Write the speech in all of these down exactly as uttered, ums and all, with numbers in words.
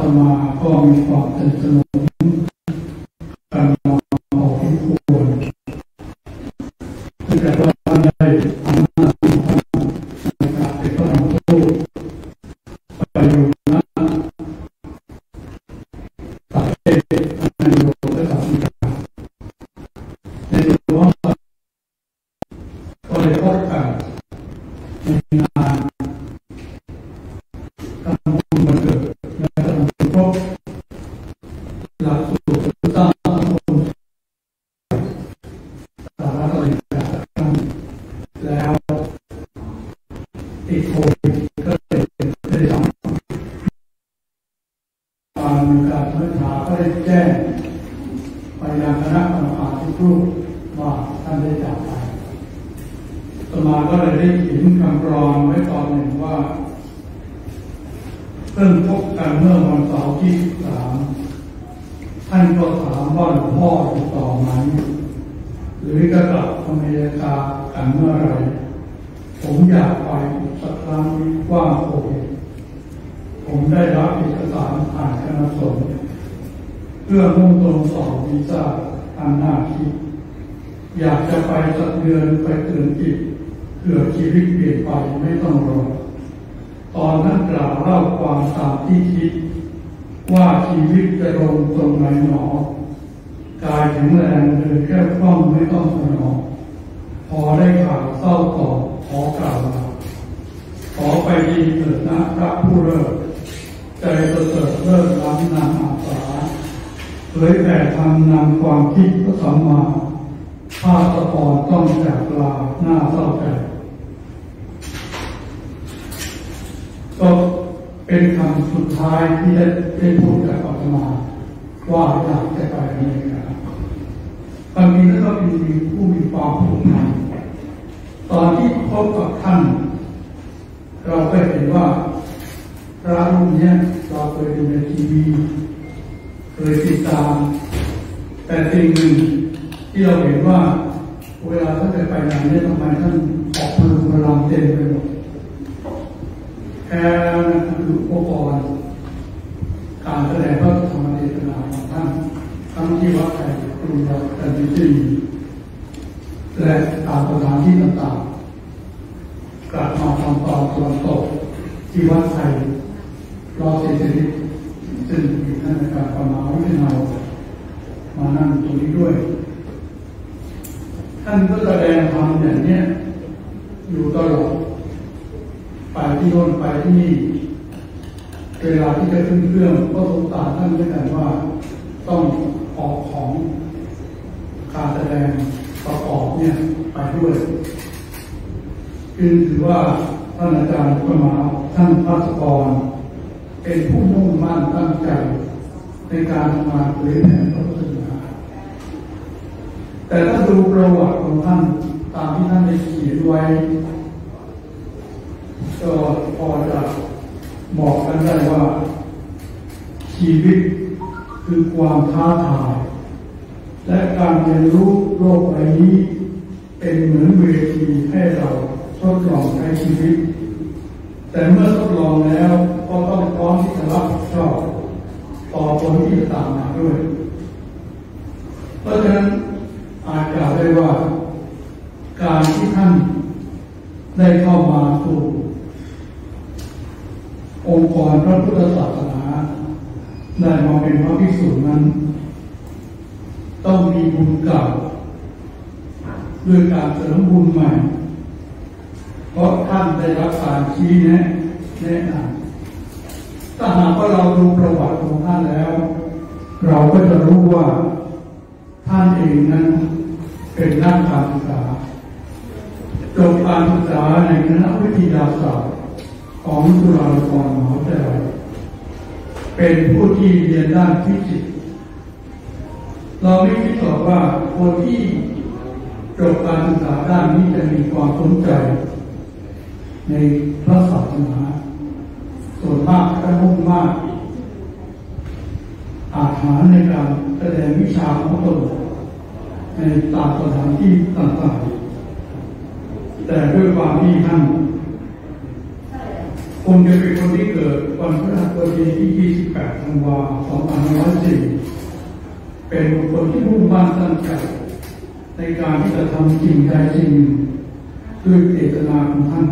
มาก็มีความสนิทสนมกันมาพอสมควรแต่ว่าท่านได้อำนาจในการเป็นพระธรรมทูตไปอยู่ณประเทศในโลกและแอฟริกาในตัวก็ได้พบกันในงานทำบุญวันเกิดและทำบุญครบหลักสูตรสร้างสังคมสาระอะไรต่างๆแล้วติดโควิดก็เลยได้ทำการการพัฒนาก็ได้แจ้งไปยังคณะกรรมการทุกรูปว่าท่านได้จากไปต่อมาก็เลยได้เขียนคำกรอนไว้ตอนหนึ่งว่าเพิ่งพบกันเมื่อวันเสาร์ที่สามท่านก็ถามว่าหลวงพ่ออยู่ต่อไหมหรือจะกลับอเมริกากันเมื่อไรผมอยากไปสักครั้งว่างโควิดผมได้รับเอกสารผ่านคณะสงฆ์เพื่อมุ่งตรงสอบวีซ่าอันน่าคิดอยากจะไปสักเดือนไปเตือนจิตเพื่อชีวิตเปลี่ยนไปไม่ต้องรอตอนนั้นกล่าวเล่าความตามที่คิดว่าชีวิตจะลงตรงไหนหนอกายแข็งแรงเดินแค่คล่องไม่ต้องสนองพอได้ข่าวเศร้าต่อขอกล่าวลาขอไปดีเถิดนะพระผู้เลิศใจประเสริฐเลิศล้ำนำอาสาเผยแผ่ทำนำความคิดพระสัมมาภาสปรต้องจากลาหน้าเศร้าใจก็เป็นคำสุดท้ายที่ได้ได้พูดกับอาตมาว่าอยากจะไปอเมริกาบางทีแล้วก็มีผู้มีความผูกพันตอนที่พบกับท่านเราก็เห็นว่าพระรูปนี้เราเคยดูในทีวีเคยติดตามแต่สิ่งหนึ่งที่เราเห็นว่าเวลาท่านจะไปไหนเนี่ยทำไมท่านออกพลุพลังเต็มไปหมดแค่นั้นคืออุปกรณ์การแสดงพระธรรมเทศนาของท่านทั้งที่วัดไทยกรุงเทพกันที่และตามสถานที่ต่างๆกลับมาทำตอนตะวันตกที่วัดไทยรอเสียชีวิตซึ่งอยู่ท่านในการประมาณวิทยามานั่งตรงนี้ด้วยท่านก็แสดงธรรมอย่างนี้อยู่ตลอดไปที่โน่นไปที่นี่เวลาที่จะขึ้นเครื่องก็สงสารท่านด้วยกันว่าต้องออกของการแสดงประกอบเนี่ยไปด้วยคือถือว่าท่านอาจารย์ก็มาท่านภัสกรเป็นผู้มุ่งมั่นตั้งใจในการทำงานเผยแผ่พระพุทธศาสนาแต่ถ้าดูประวัติของท่านตามที่ท่านได้เขียนไว้ก็พอจะบอกกันได้ว่าชีวิตคือความท้าทายและการเรียนรู้โลกใบนี้เป็นเหมือนเวทีให้เราทดลองใช้ชีวิตแต่เมื่อทดลองแล้วก็ต้องพร้อมที่จะรับผิดชอบต่อผลที่จะตามมาด้วยเพราะฉะนั้นอาจกล่าวได้ว่าการที่ท่านได้เข้ามาสู่องค์กรพระพุทธศาสนาได้มาเป็นพระภิกษุนั้นต้องมีบุญเก่าด้วยการเสริมบุญใหม่เพราะท่านได้รับการชี้แนะแนะนำถ้าหากว่าเราดูประวัติของท่านแล้วเราก็จะรู้ว่าท่านเองนั้นเป็นนักการศึกษาจบการศึกษาในคณะวิทยาศาสตร์ของจุฬาลงกรณ์มหาวิทยาลัยเป็นผู้ที่เรียนด้านฟิสิกส์เราไม่คิดหรอกว่าคนที่จบการศึกษาด้านนี้จะมีความสนใจในพระศาสนาส่วนมากก็มุ่งมากอาจหาในการแสดงวิชาของตนในตามสถานที่ต่างๆแต่ด้วยความที่ท่านพคงจะเป็นคนที่เกิดวันพฤหัสบดีที่ยี่สิบแปดธันวาคมสองพันห้าร้อยสี่เป็นบุคคลที่มุ่งมั่นตั้งใจในการที่จะทำสิ่งใดสิ่งหนึ่งด้วยเจตนาของท่าน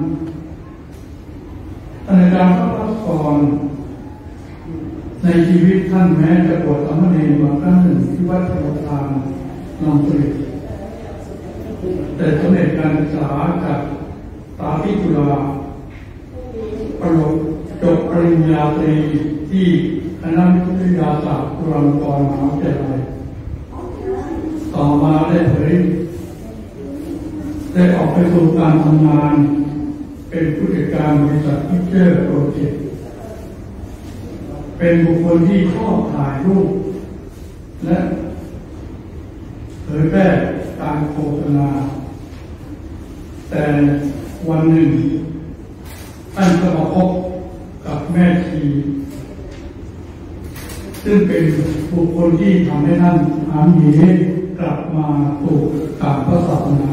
ในการพระพักตร์ในชีวิตท่านแม้จะบวชสามเณรมาครั้งหนึ่งที่วัดพระทานนำเสด็จแต่สำเร็จการศึกษาจากสาธิตจุฬาประลบจบปริญญาตรีที่คณะวิทยาศาสตร์จุฬาลงกรณ์มหาวิทยาลัยต่อมาได้เผยได้ออกไปสู่การทำงานเป็นผู้จัดการบริษัทพิเจอร์โปรเจกต์เป็นบุคคลที่ชอบถ่ายรูปและเผยแพร่การโฆษณาแต่วันหนึ่งท่านก็มาพบกับแม่ชีซึ่งเป็นบุคคลที่ทำให้ท่านหันเหกลับมาสู่การพระศาสนา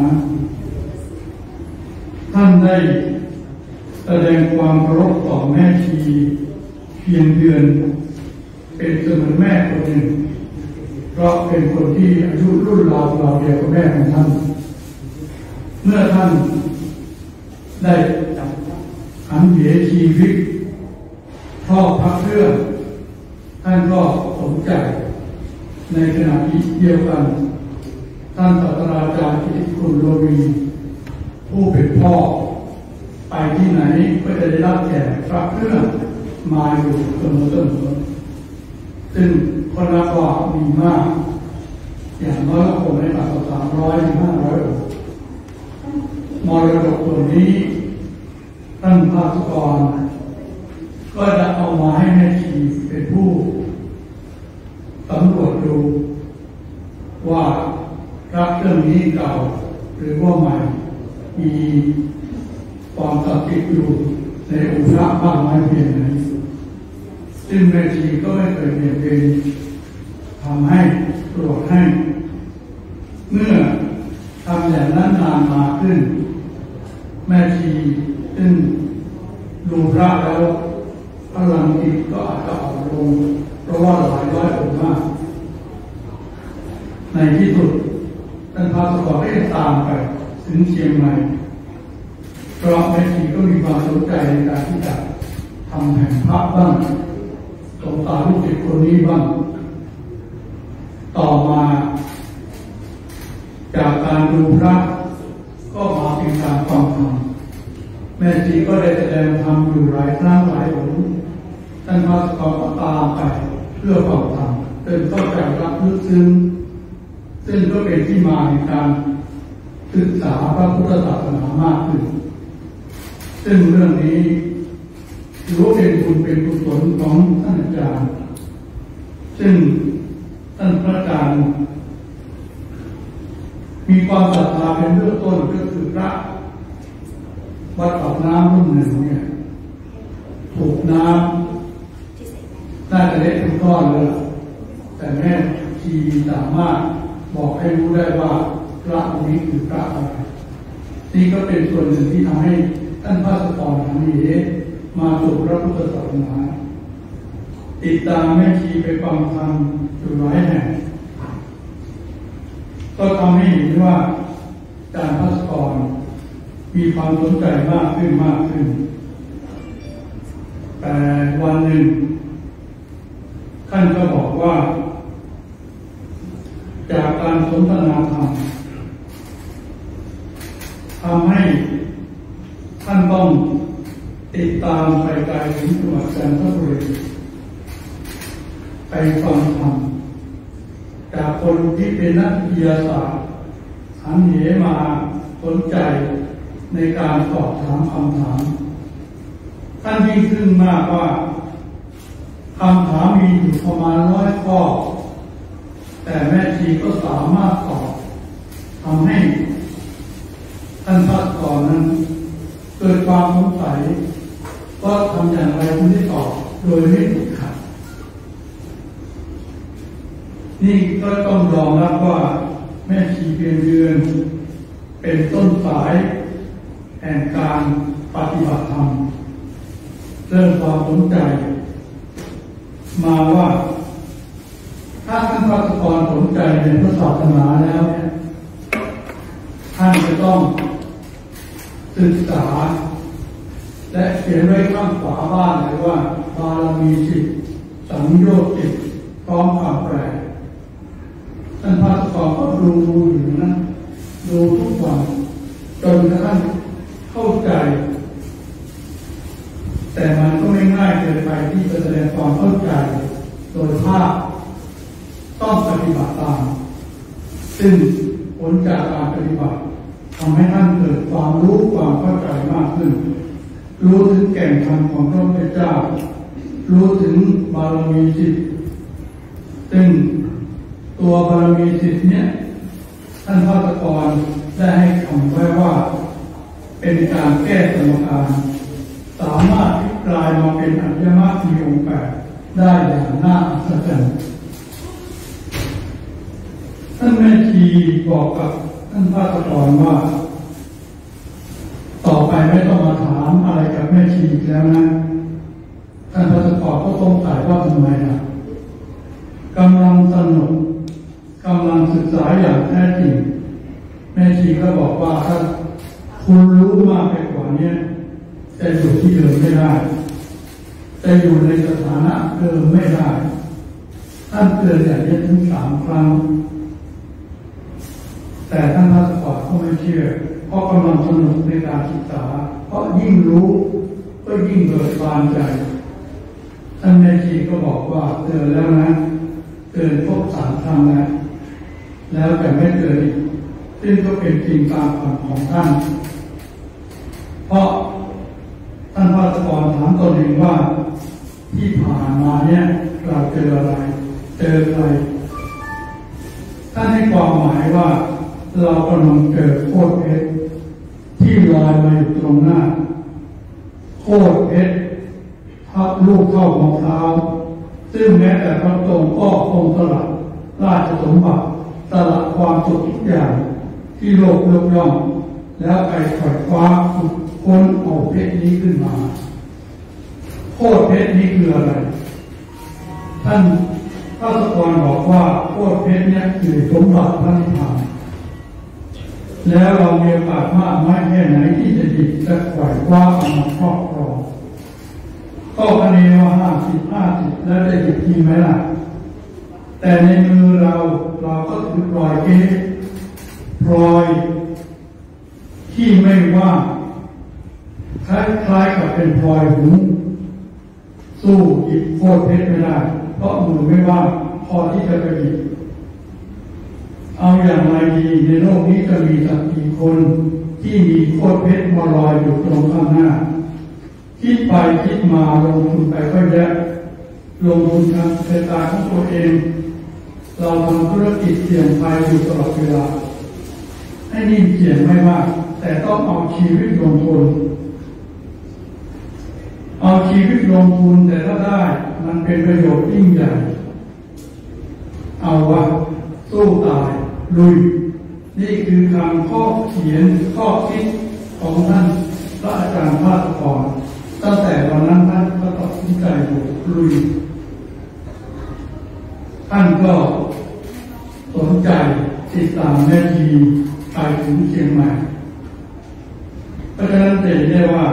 ท่านได้แสดงความเคารพต่อแม่ชีเพียงเดือนเป็นเสมือนแม่คนหนึ่งเพราะเป็นคนที่อายุรุ่นราวเราเดียวกับแม่ของท่านเมื่อท่านได้หันเหชีวิตชอบพระเครื่องท่านก็สนใจในขณะเดียวกันท่านศาสตราจารย์กิติคุณโลวีผู้เป็นพ่อไปที่ไหนก็จะได้รับแขกพระเครื่องมาอยู่เสมอๆซึ่งคนละก็มีมากอย่างน้อยก็คงไม่ต่ำกว่าสามร้อยถึงห้าร้อยองค์มรดกตัวนี้ท่านภาสกรก็จะเอามาให้แม่ชีเป็นผู้สำรวจดูว่าพระเครื่องนี้เก่าหรือว่าใหม่มีความศักดิ์สิทธิ์อยู่ในองค์พระมากน้อยเพียงไหนซึ่งแม่ชีก็ไม่เคยเปลี่ยนเป็นทำให้ตรวจให้เมื่อทำอย่างนั้นนานมาขึ้นแม่ชีซึ่งดูพระแล้วพลังจิตก็อาจจะอ่อนลงเพราะว่าหลายร้อยองค์มากในที่สุดท่านพระสกได้ตามไปถึงเชียงใหม่เพราะแม่ชีก็มีความสนใจในการที่จะทำแผ่นพระบ้างสงสารลูกศิษย์คนนี้บ้างต่อมาจากการดูพระก็มาเป็นการฟังธรรมแม่ชีก็ได้แสดงธรรมอยู่หลายครั้งหลายหนท่านพระสกก็ตามไปเพื่อฟังธรรมจนเข้าใจรับลึกซึ้งซึ่งก็เป็นที่มาในการศึกษาพระพุทธศาสนามากขึ้นซึ่งเรื่องนี้ถือว่าเป็นบุญเป็นกุศลของท่านอาจารย์ซึ่งท่านพระอาจารย์มีความศรัทธาเป็นเบื้องต้นก็คือพระวัดปากน้ำรุ่นหนึ่งเนี่ยถูกน้ำน่าจะเละเป็นก้อนเลยแต่แม่ชีสามารถบอกให้รู้ได้ว่าพระองค์นี้คือพระอะไรนี่ก็เป็นส่วนหนึ่งที่ทำให้ท่านพระสกรทำนี้มาสู่พระพุทธศาสนาติดตามแม่ชีไปฟังธรรมอยู่หลายแห่งก็ทำให้เห็นว่าอาจารย์พระสกรมีความสนใจมากขึ้นมากขึ้นแต่วันหนึ่งท่านก็บอกว่าจากการสนทนาธรรมทำให้ท่านต้องติดตามไปไกลถึงจังหวัดจันทบุรีไปฟังธรรมจากคนที่เป็นนักวิทยาศาสตร์หันเหมาสนใจในการตอบถามคำถามท่านยิ่งขึ้นมากว่าคำถามมีอยู่ประมาณร้อยข้อแต่แม่ชีก็สามารถตอบทำให้ท่านพระสอนนั้นเกิดความสงสัยว่าทำอย่างไรถึงได้ตอบโดยไม่ติดขัดนี่ก็ต้องยอมรับว่าแม่ชีเพียงเดือนเป็นต้นสายแห่งการปฏิบัติธรรมเริ่มความสนใจมาว่าถ้าท่านพระสกรสนใจในพระศาสนาแล้วเนี่ยท่านจะต้องศึกษาและเขียนไว้ข้างฝาบ้านเลยว่าบารมีสิบสังโยชน์สิบพร้อมคำแปลท่านพระสกรก็ดูอยู่นะดูทุกวันจนกระทั่งเข้าใจแต่มันก็ไม่ง่ายเกินไปที่จะแสดงความเข้าใจโดยภาพต้องปฏิบัติตามซึ่งผลจากการปฏิบัติทำให้ท่านเกิดความรู้ความเข้าใจมากขึ้นรู้ถึงแก่นธรรมของพระพุทธเจ้ารู้ถึงบารมีสิบซึ่งตัวบารมีสิบเนี่ยท่านพระสกรได้ให้คำไว้ว่าเป็นการแก้สมการสามารถพลิกกลายมาเป็นอริยมรรคมีองค์แปดได้อย่างน่าอัศจรรย์ท่านแม่ชีบอกกับท่านพระสกรว่าต่อไปไม่ต้องมาถามอะไรกับแม่ชีอีกแล้วนะท่านพระสกรก็สงสัยว่าทำไมล่ะกำลังสนุกกำลังศึกษาอย่างแท้จริงแม่ชีก็บอกว่าถ้าคุณรู้มากไปกว่านี้จะอยู่ที่เดิมไม่ได้จะอยู่ในสถานะเดิมไม่ได้ท่านเตือนอย่างนี้ถึงสามครั้งแต่ท่านพระสกรก็ไม่เชื่อเพราะกำลังสนุกในการศึกษาเพราะยิ่งรู้ก็ยิ่งเบิกบานใจท่านแม่ชีก็บอกว่าเตือนแล้วนะเตือนครบสามครั้งแล้วแล้วแต่ไม่เตือนอีกซึ่งก็เป็นจริงตามฝันของท่านเพราะท่านพระสกรถามตนเองว่าที่ผ่านมาเนี่ยเราเจออะไรเจอใครท่านให้ความหมายว่าเรากำลังเจอโคตรเพชรที่ลอยมาอยู่ตรงหน้าโคตรเพชรทับลูกเข้ามะพร้าวซึ่งแม้แต่พระองค์ก็คงสละราชสมบัติสละความสุขทุกอย่างที่โลกยกย่องแล้วไปขวดคว้าขุดค้นเอาเพชรนี้ขึ้นมาโคตรเพชรนี้คืออะไรท่านพระสกรบอกว่าโคตรเพชรนี้คือสมบัติพระนิพพานแล้วเรามีโอกาสมากน้อยแค่ไหนที่จะหยิบจะขวดคว้าเอามาครอบครองก็คะแนนว่าห้าสิบห้าสิบแล้วได้หยิบทีไหมล่ะแต่ในมือเราเราก็ถือพลอยเก๊พลอยที่ไม่ว่างคล้ายๆกับเป็นพลอยหุงสู้หยิบโคตรเพชรไม่ได้เพราะมือไม่ว่างพอที่จะไปหยิบเอาอย่างไรดีในโลกนี้จะมีสักกี่คนที่มีโคตรเพชรมาลอยอยู่ตรงข้างหน้าคิดไปคิดมาลงทุนไปก็เยอะลงทุนทางเศรษฐกิจของตัวเองเราทำธุรกิจเสี่ยงภัยอยู่ตลอดเวลาให้นิ่งเสี่ยงไม่มากแต่ต้องเอาชีวิตลงทุนเอาชีวิตลงทุนแต่ถ้าได้มันเป็นประโยชน์ยิ่งใหญ่เอาวะสู้ตายลุยนี่คือคำข้อเขียนข้อคิดของท่านพระอาจารย์ภาสกรตั้งแต่วันนั้นท่านก็ตัดสินใจลุยท่านก็สนใจติดตามแม่ชีไปถึงเชียงใหม่เพราะฉะนั้นเห็นได้ว่า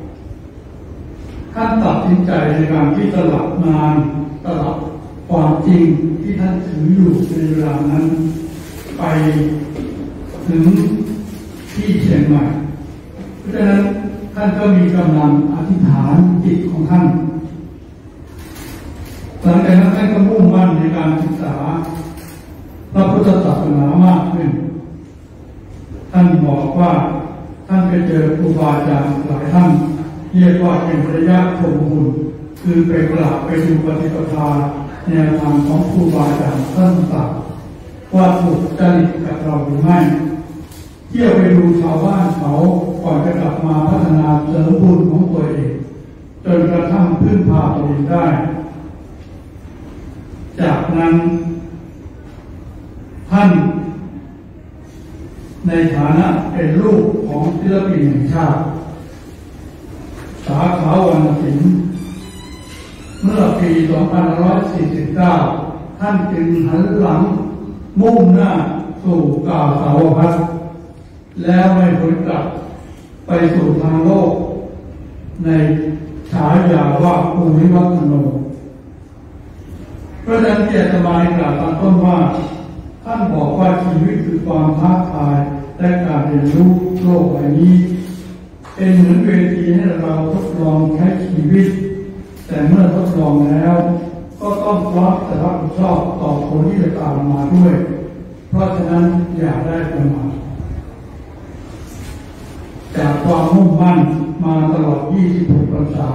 ท่านตัดสินใจในการที่สลับงานสลับความจริงที่ท่านถืออยู่ในเวลานั้นไปถึงที่เชียงใหม่เพราะฉะนั้นท่านก็มีกำลังอธิษฐานจิตของท่านหลังจากนั้นท่านก็มุ่งมั่นในการศึกษาพระพุทธศาสนามากขึ้นท่านบอกว่าท่านไปเจอครูบาอาจารย์หลายท่านเรียกว่าเป็นระยะชมบุญคือไปกราบไปดูปฏิปทาแนวทางของครูบาอาจารย์ท่านต่างว่าถูกจริตกับเราหรือไม่เที่ยวไปดูชาวบ้านเขาก่อนจะกลับมาพัฒนาเสริมบุญของตัวเองจนกระทั่งพึ่งพาตัวเองได้จากนั้นท่านในฐานะเป็นลูกของศิลปินแห่งชาติสาขาวรรณศิลป์เมื่อปี สองพันห้าร้อยสี่สิบเก้า ท่านจึงหันหลังมุ่งหน้าสู่กาสาวพัฒน์แล้วไม่พ้นกลับไปสู่ทางโลกในฉายาว่าภูมิวัฒโนเพราะฉะนั้นที่อาตมาได้กล่าวตอนต้นว่าท่านบอกว่าชีวิตคือความท้าทายและการเรียนรู้โลกใบนี้เป็นเหมือนเวทีให้เราทดลองใช้ชีวิตแต่เมื่อทดลองแล้วก็ต้องรับแต่รับผิดชอบต่อผลที่จะตามมาด้วยเพราะฉะนั้นอย่าได้ประมาทจากความมุ่งมั่นมาตลอดยี่สิบหกพรรษา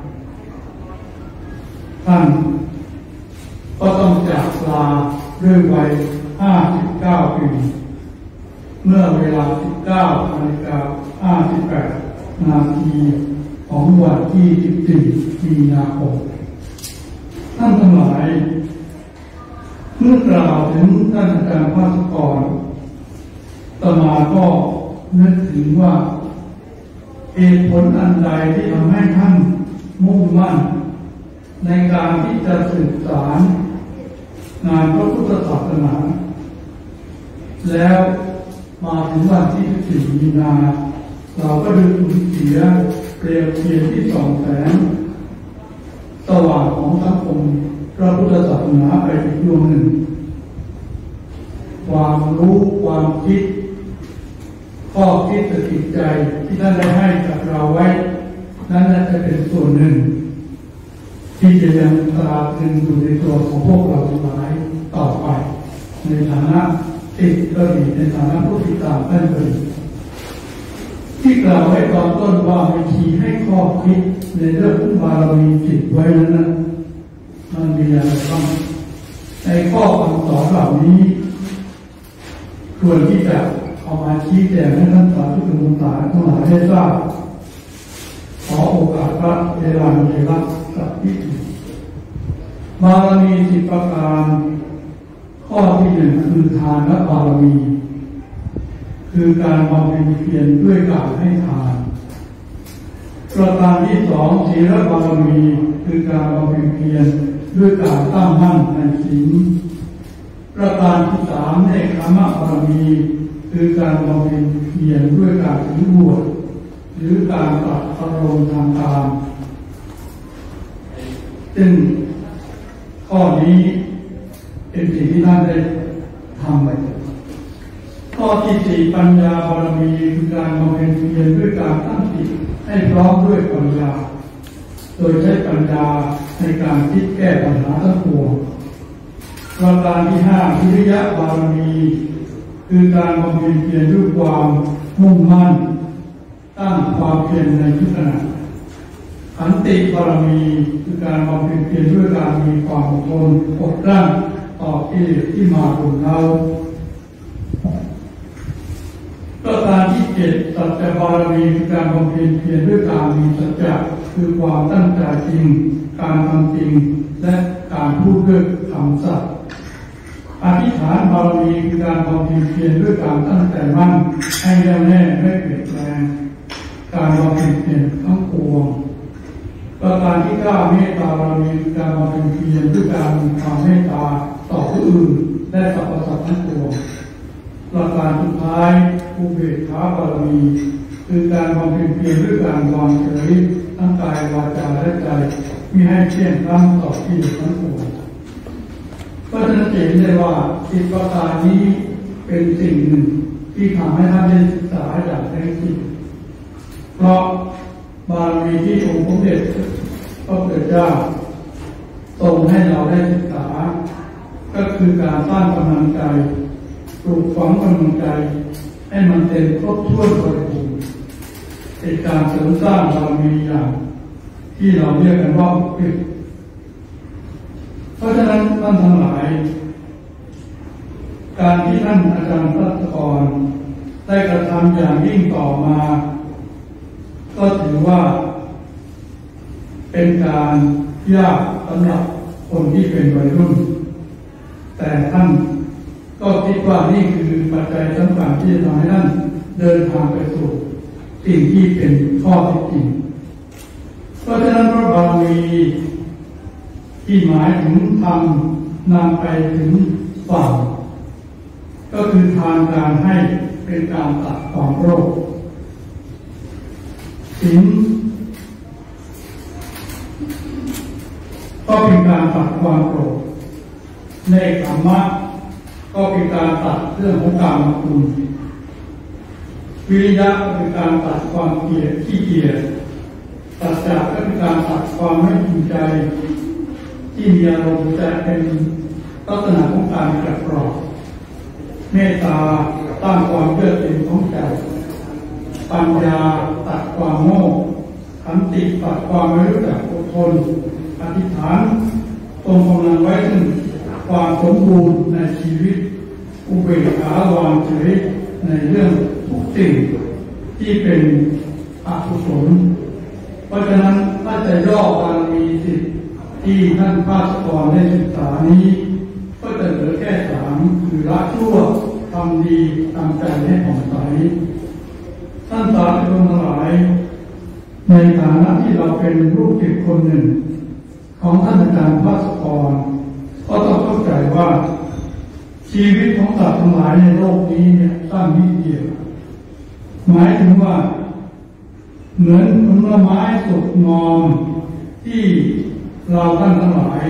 ท่านก็ต้องจากลาด้วยวัยห้าสิบเก้าปีเมื่อเวลา สิบเก้านาฬิกาห้าสิบแปด นาทีของวันที่ สิบสี่ มีนาคมท่านทั้งหลายเมื่อกล่าวถึงท่านอาจารย์ภาสกรอาตมาก็นึกถึงว่าเหตุผลอันใดที่ทำให้ท่านมุ่งมั่นในการที่จะสืบสารงานพระพุทธศาสนาแล้วมาถึงวันที่ สิบสี่ มีนาเราก็ดูสูญเสียเปลวเทียนที่ส่องแสงสว่างของสังคมพระพุทธศาสนาไปอีกดวงหนึ่งความรู้ความคิดข้อคิดสติใจที่ท่านได้ให้กับเราไว้นั้นจะเป็นส่วนหนึ่งที่จะยังตราตรึงอยู่ในตัวของพวกเราทั้งหลายต่อไปในฐานะศิษย์ก็ดีในฐานะผู้ติดตามท่านก็ดีที่กล่าวไว้ตอนต้นว่าวิธีให้ข้อคิดในเรื่องบารมีจิตไว้นั้นนะมันมีอะไรบ้างในข้อคำสอนเหล่านี้ควรที่จะเอามาชี้แจงให้ท่านสาธุชนทั้งหลายได้ทราบขอโอกาสพระเวลามีรักสักนิดบารมีสิบประการข้อที่หนึ่งคือทานและบารมีคือการบำเพ็ญเพียรด้วยการให้ทานประการที่สองศีลบารมีคือการบำเพ็ญเพียรด้วยการตั้งมั่นในศีลประการที่สามเนคขมะบารมีคือการบำเพ็ญเพียรด้วยการถือบวชหรือการปรับอารมณ์ทางการซึ่งข้อนี้เป็นสิ่งที่ท่านได้ทำไปข้อที่สี่ปัญญาบารมีคือการบำเพ็ญเพียรด้วยการตั้งจิตให้พร้อมด้วยปัญญาโดยใช้ปัญญาในการคิดแก้ปัญหาทั้งปวงประการที่ห้าวิริยะบารมีคือการบำเพ็ญเพียรด้วยความมุ่งมั่นตั้งความเพียรในทุกขณะขันติบารมีคือการบำเพ็ญเพียรด้วยการมีความอดทนอดกลั้นต่อกิเลสที่มารุมเร้าประการที่เจ็ดสัจจะบารมีคือการบำเพ็ญเพียรด้วยการมีสัจจะคือความตั้งใจจริงการทำจริงและการพูดด้วยคำสัตย์อธิษฐานบารมีคือการบำเพ็ญเพียรด้วยการตั้งใจมั่นให้แน่วแน่ไม่เปลี่ยนแปลงการบำเพ็ญเพียรทั้งปวงประการที่เก้าเมตตาบารมีคือการบำเพ็ญเพียรด้วยการมีความเมตตาต่อผู้อื่นและสรรพสัตว์ทั้งปวงประการสุดท้ายอุเบกขาบารมีคือการบำเพ็ญเพียรด้วยการวางเฉยทั้งกายวาจาและใจไม่ให้เชี่ยงรั้งต่อที่ทั้งปวงก็จะเห็นได้ว่าสิบประการนี้เป็นสิ่งหนึ่งที่ทำให้ท่านได้ศึกษาอย่างแท้จริงเพราะบารมีที่องค์สมเด็จพระพุทธเจ้าทรงให้เราได้ศึกษาก็คือการสร้างกำลังใจปลูกฝังกำลังใจให้มันเต็มครบถ้วนบริบูรณ์เป็นการเสริมสร้างบารมีอย่างที่เราเรียกกันว่าอุปกเพราะฉะนั้นท่านทั้งหลายการที่ท่านอาจารย์พัฒกรได้กระทำอย่างยิ่งต่อมาก็ถือว่าเป็นการยากสำหรับคนที่เป็นวัยรุ่นแต่ท่านก็คิดว่านี่คือปัจจัยสำคัญที่จะทำให้ท่านเดินทางไปสู่สิ่งที่เป็นข้อเท็จจริงเพราะฉะนั้นพระบารมีที่หมายถึงธรรมนำไปถึงฝั่งก็คือทางการให้เป็นการตัดความโลภศีลก็เป็นการตัดความโกรธเนกขัมมะก็เป็นการตัดเรื่องของกามคุณวิริยะก็เป็นการตัดความเกลียดขี้เกียจสัจจะก็เป็นการตัดความไม่จริงใจที่มีอารมณ์จะเป็นลักษณะของการกระปรอกเมตตาตั้งความเยือกเย็นของใจปัญญาตัดความโง่ขันติตัดความไม่รู้จักอดทนอธิษฐานตรงกำลังไว้ซึ่งความสมบูรณ์ในชีวิตอุเบกขาวางเฉยในเรื่องทุกสิ่งที่เป็นอกุศลเพราะฉะนั้นถ้าจะย่อบารมีสิทธิ์ที่ท่านภาสกรได้ศึกษานี้ก็จะเหลือแค่สามคือละชั่วทำดีทำใจให้ผ่องใสท่านสาธุชนทั้งหลายในฐานะที่เราเป็นลูกศิษย์คนหนึ่งของท่านอาจารย์ภาสกรก็ต้องเข้าใจว่าชีวิตของสัตว์ทั้งหลายในโลกนี้เนี่ยสั้นนิดเดียวหมายถึงว่าเหมือนผลไม้สุกงอมที่เราท่านทั้งหลาย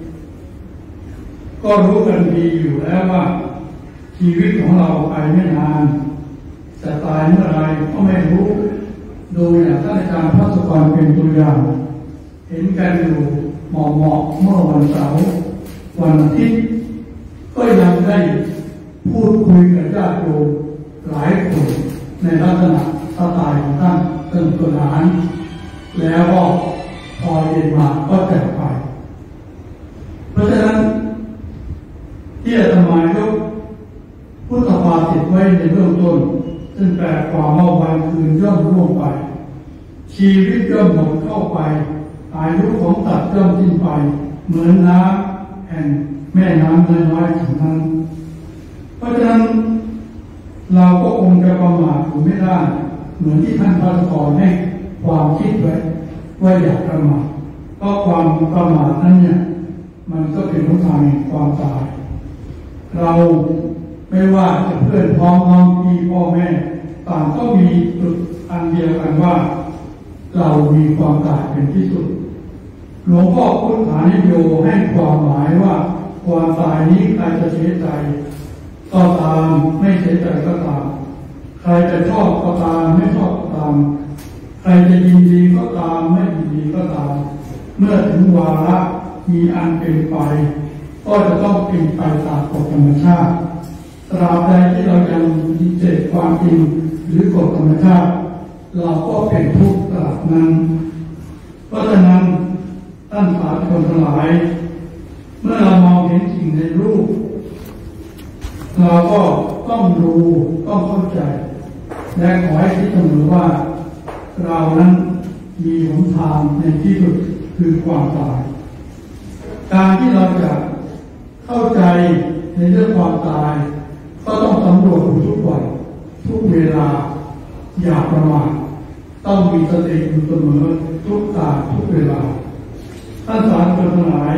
ก็รู้กันดีอยู่แล้วว่าชีวิตของเราไปไม่นานจะตายเมื่อไรก็ไม่รู้โดยอย่างท่านอาจารย์ภาสกรเป็นตัวอย่างเห็นกันอยู่หมอกหมอกเมื่อวันเสาร์วันอาทิตย์ก็ยังได้พูดคุยกับญาติโยมหลายคนในลักษณะสไตล์ของท่านเติมตัวหลานแล้วก็พอเย็นมาก็แตกไปเพราะฉะนั้นที่อาตมายกพุทธภาษิตไว้ในเบื้องต้นซึ่งแปลความว่าวันคืนย่อมล่วงไปชีวิตย่อมหมดเข้าไปอายุของสัตว์ย่อมสิ้นไปเหมือนน้ำแห่งแม่น้ำน้อยๆถึงนั้นเพราะฉะนั้นเราก็คงจะประมาทอยู่ไม่ได้เหมือนที่ท่านพระสอนให้ความคิดไว้ว่าอย่าประมาทเพราะความประมาทนั้นเนี่ยมันก็เป็นหนทางแห่งความตายเราไม่ว่าจะเพื่อนพ้องน้องพี่พ่อแม่ต่างก็มีจุดอันเดียวกันว่าเรามีความตายเป็นที่สุดหลวงพ่อพุทธานิโยให้ความหมายว่าความตายนี้ใครจะเสียใจก็ตามไม่เสียใจก็ตามใครจะชอบก็ตามไม่ชอบก็ตามใครจะยินดีก็ตามไม่ยินดีก็ตามเมื่อถึงวาระมีอันเป็นไปก็จะต้องเป็นไปตามกฎธรรมชาติตราบใดที่เรายังยึดติดความจริงหรือกฎธรรมชาติเราก็เป็นทุกข์ตราบนั้นเพราะฉะนั้นท่านสาธุชนทั้งหลายเมื่อเรามองเห็นสิ่งในรูปเราก็ต้องรู้ต้องเข้าใจและขอให้คิดเสมอว่าเรานั้นมีหนทางในที่สุดคือความตายการที่เราจะเข้าใจในเรื่องความตายก็ต้องสำรวจทุกวันทุกเวลาอย่าประมาทต้องมีสติอยู่เสมอทุกการทุกเวลาท่านสาธุชนทั้งหลาย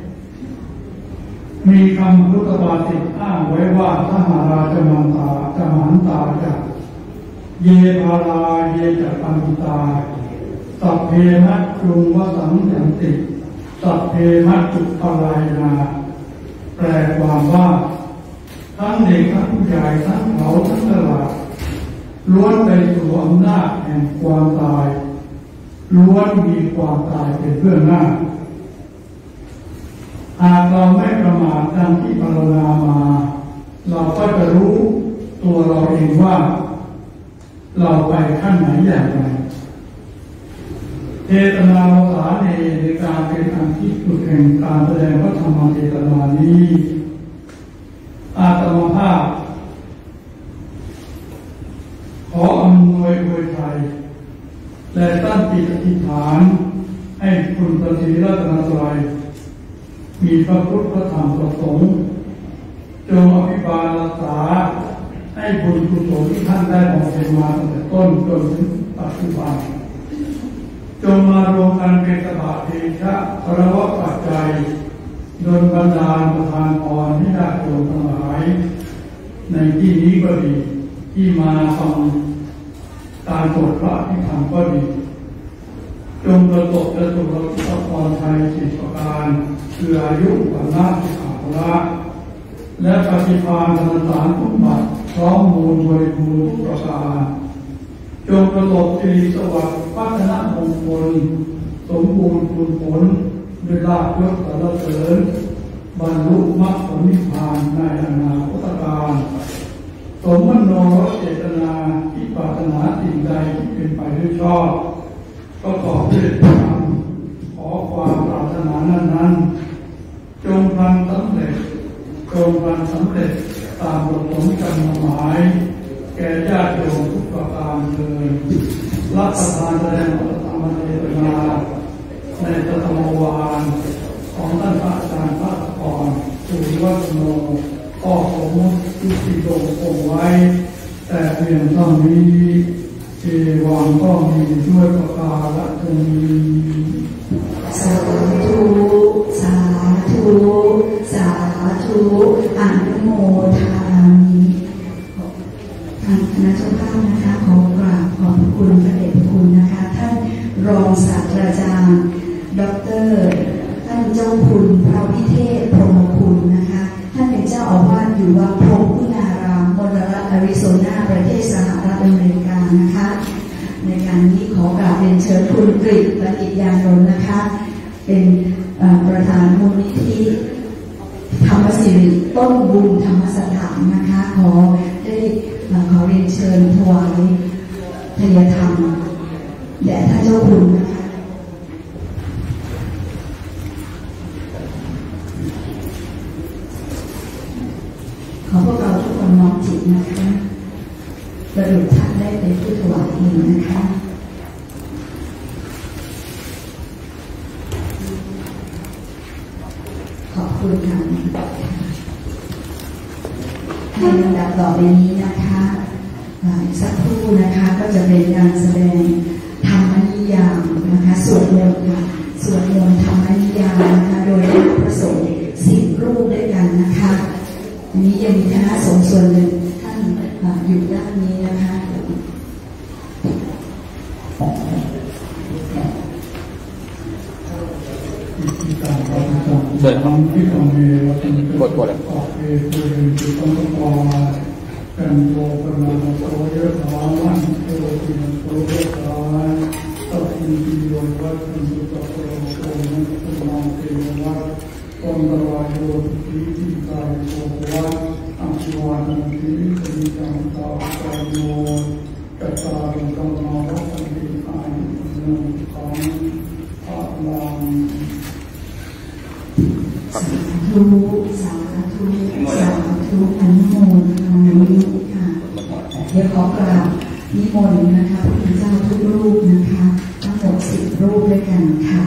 มีคำพุทธภาษิตอ้างไว้ว่าถ้าหาราจะมันตาจะมันตาจะเยภาราเยจะปันตาสัพเพมัจจุงวสังยันติสัพเพมัจจุปลายนาแปลความว่าทั้งเด็กทั้งผู้ใหญ่ทั้งเขาทั้งตลาดล้วนไปสู่อำนาจแห่งความตายล้วนมีความตายเป็นเบื้องหน้าหากเราไม่ประมาทดังที่ภาวนามาเราก็จะรู้ตัวเราเองว่าเราไปขั้นไหนอย่างไรเทศนาวสาเนในการเป็นอันที่สุดแห่งการแสดงพระธรรมเทศนานี้อาตมาภาพขออำนวยอวยชัยและตั้งจิตอธิษฐานให้คุณพระศรีรัตนตรัยมีพระพุทธพระธรรมพระสงฆ์จงอภิบาลรักษาให้บุญกุศลที่ท่านได้บำเพ็ญมาตั้งแต่ต้นจนถึงปัจจุบันจงมารวมกันเป็นตบะเทชะพระวะปัจจัยโดยบันดาลประทานพรให้ญาติโยมทั้งหลายในที่นี้ก็ดีที่มาฟังการสวดพระอภิธรรมก็ดีจงประสบประสบรับพรชัยสิบประการคืออายุวันนาสิกขาภละและปฏิภาณธรรมสารทุกบัตรพร้อมมูลบริบูรณ์ทุกประการจงประสบสิริสวัสดิ์พัฒนามงคลสมบูรณ์ผลผลด้วยลาภยศสรรเสริญบรรลุมรรคผลนิพพานในอนาคตการสมมโนเจตนาที่ปรารถนาสิ่งใดที่เป็นไปด้วยชอบก็ขอด้วยธรรมขอความปรารถนานั้นๆจงพลันสำเร็จจงพลันสำเร็จตามประสงค์กรรมหมายแก่ญาติโยมทุกประการเลยรับประทานแสดงพระธรรมเทศนาในพระธรรมวารของท่านพระอาจารย์พระกรสุริวัฒโนก็สมมติที่ติดงคงไว้แต่เพียงเท่านี้เอวังก็มีด้วยประการฉะนี้สาธุสาธุสาธุอนุโมทามิทางคณะเจ้าภาพนะคะขอกราบขอบคุณพระเดชพระคุณนะคะท่านรองศาสตราจารย์ดร.ท่านเจ้าคุณพระวิเทศพรหมคุณนะคะท่านเป็นเจ้าอาวาสอยู่วัดพรหมคุณารามมลรัฐอาริโซนาประเทศสหรัฐอเมริกานะคะในการนี้ขอกราบเรียนเชิญคุณกฤษและอิยานนท์นะคะเป็นประธานมูลนิธิธรรมสิริต้นบุญธรรมสถานนะคะขอได้ขอเรียนเชิญถวายทายธรรมแด่ท่านเจ้าคุณนะคะขอพวกเราทุกคนน้อมจิตนะคะประดุจท่านได้เป็นผู้ถวายเองนะคะขอบคุณค่ะในลำดับต่อไปนี้นะคะสักครู่นะคะก็จะเป็นการแสดงธรรมนิยามนะคะสวดมนต์ค่ะสวดมนต์ธรรมนิยามนะคะโดยพระสงฆ์สิบรูปด้วยกันนะคะอันนี้ยังมีคณะสงฆ์ส่วนหนึ่งท่านอยู่ด้านนี้นะคะเสร็จแล้วกดกดเลยกันโตปะมาโตเยอะถาวันโตตินโตเยอะถาตัดสินที่ยนวัดสินสุตโตโตนันตุมาเทวัดตนตวายโยติทิตายโตวัดอังสุวรรณติสิจังตาตาโยกัตตาลุกัมมาวัฏติอายุนังขังอาลังสาธุสาธุสาธุอนุโมทนามิค่ะเดี๋ยวขอกราบนิมนต์นะคะพระพุทธเจ้าทุกรูปนะคะทั้งหมดสิบรูปด้วยกันค่ะ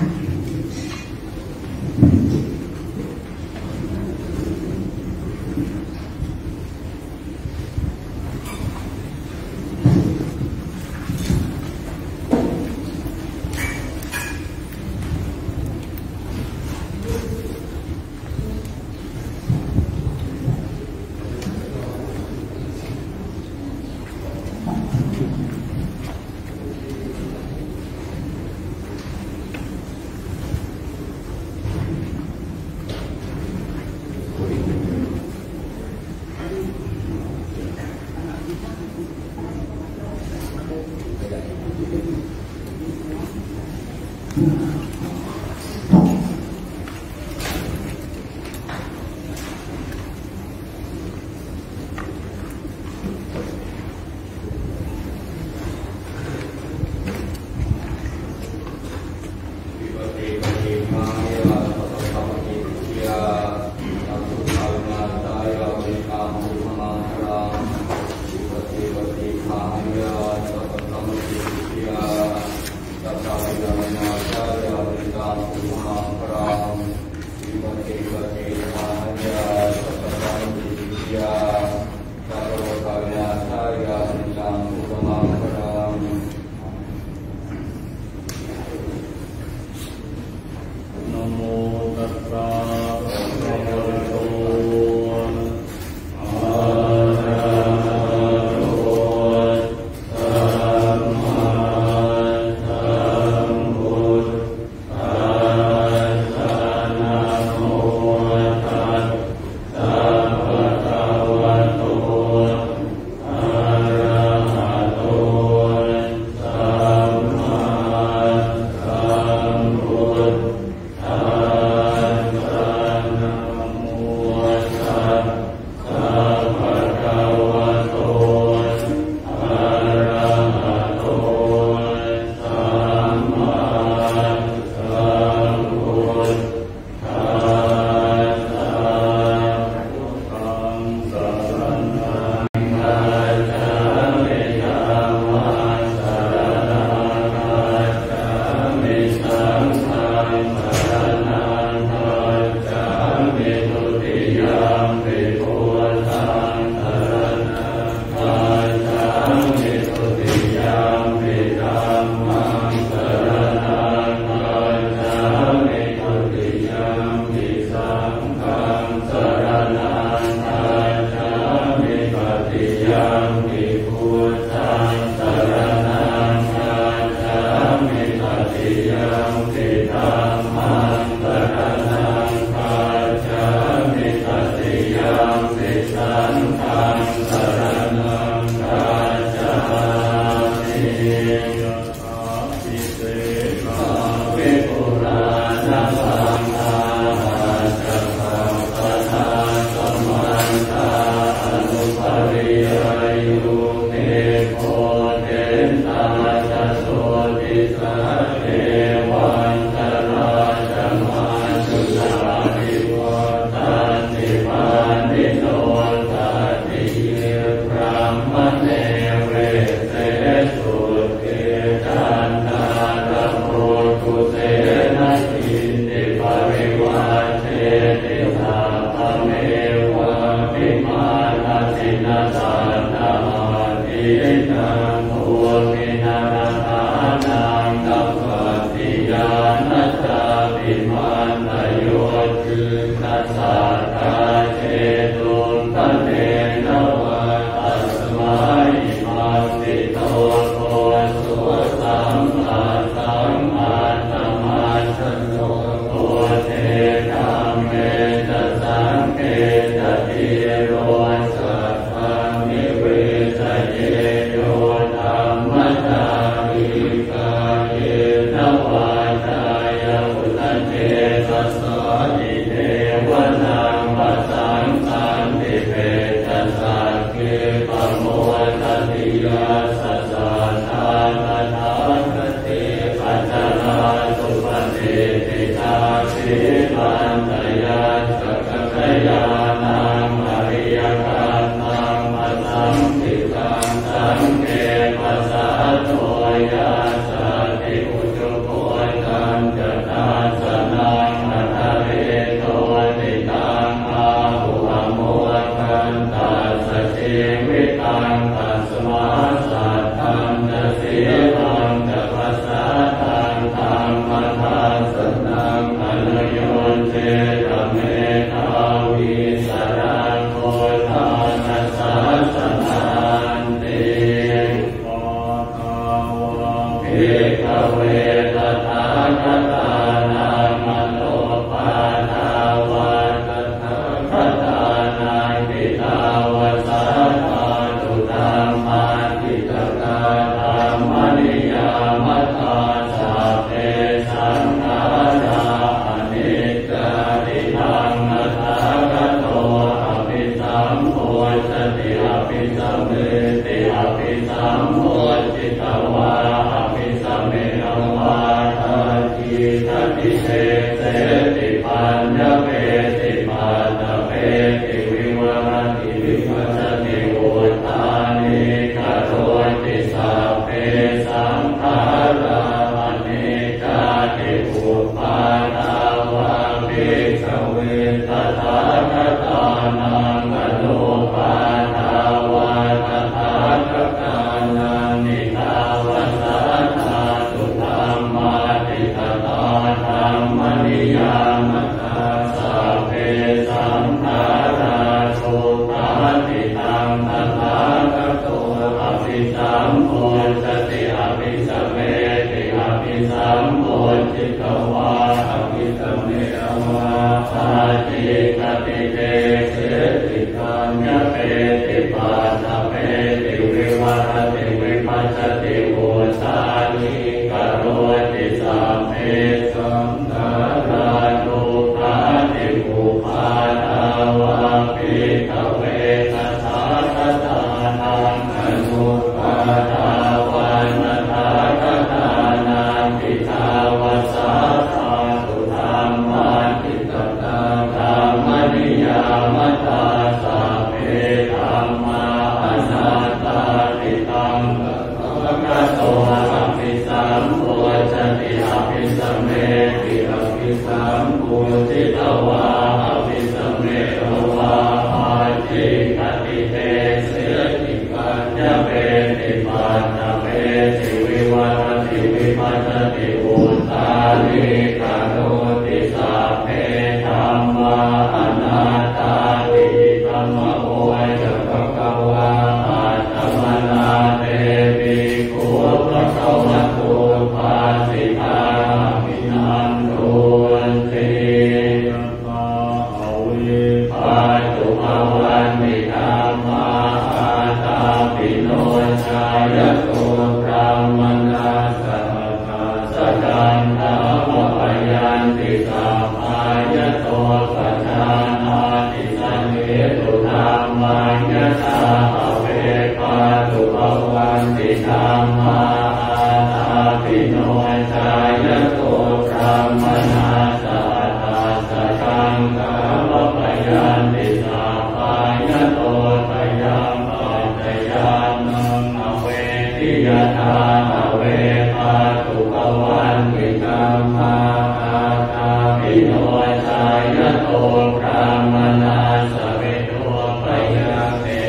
ปัญจยาสักขยานังอริยกัณนังมัสสัมภิตังสังเกปัสสะโทยาสัตติอุจุโภตังจตาสนังอัตเรโตติตังอาหุอโมทันตัสสะเชวิตังตัสมาสัตตังจะเสียตังจะปัสสะตังตังมัทธาสนังอนุโยนเจตเมธาวิสรังโคทานัสสะสนันติโอทาวะเอกเวตถาคตานังมโนปาทาวะตถาคตานังปิตาวะสัทธาตุธัมมาทิตกาธัมมนิยามตาสัพเพสังขาราอนิจจานิทังนัสสะกะโตอภิสัมโพชติอภิสัมเมติอภิสัมโพจิตวาอภิสัมเมนวาทาจิตติเสเสติปัญญเปติปัตตเปติวิวรติวิปัสสติอุทานิกโรติสัพเพสังขาราอนิจจานิอุปาทาวะภิกขเวตถาคตานังอนุปาทาวะตถาคตานังนิทาวะสัทธาตุธัมมาทิตตาธัมมนิยามตาสัพเพสังขาราสุขาติตังตถาคโตอภิสัมโพชติอภิสัมเมติอภิสัมโพจิตวาอภิสัมเมวาทาจิตติเตเสติปัญญเปติปัตตเปติวิวรติวิปัสสติอุทานิกโรติสัพเพสังขาราตุภาติอุปาทาวะภิกขเวตถาคตานังอนุปาทาวะนัทธาคตานังปิทาวะสัทธาตุธัมมาทิตตาธัมมนิยามตาสัพเพธัมมาอนัตตาติตังตถาคโตอภิสัมโพชติอภิสัมเมติอภิสัมโพจิตวาอภิสัมเมวาอาจิกติเตเสติปัญญเปติปัตตเปติวิวรติวิปัสสติอุทานิกโรติสัพเพธัมมาอนัตตาติธัมโมจะภะคะวะอัตตมนาเตปิโกภะคะวะโตภาสิทามินันโตติปะเวปะตุภวันติธัมมาอาตาปิโนชายโตพระมนาสัพพะสัจจันตามะปยันติสัพพายโตปัจจานาติสันเวตุธัมมัญญตาภเวปะตุภวันติธัมมาอาตาปิโนชายโตพระมนาสัพพะสัจจันตามะปยันติสัพพายโตปยังปัจจยานังอเวทิยทาอเวปะตุภวันติธัมมาอาตาปิโนชายโตพระมนาสเวโตปยังเต